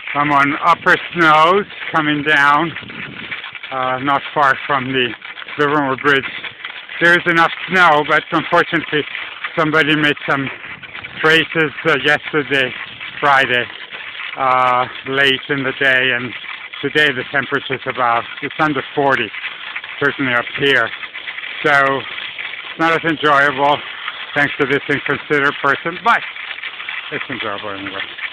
I'm on Upper Snows coming down, not far from the Livermore Bridge. There's enough snow, but unfortunately somebody made some traces yesterday, Friday, late in the day, and today the temperature's it's under 40, certainly up here. So it's not as enjoyable thanks to this inconsiderate person, but it's enjoyable anyway.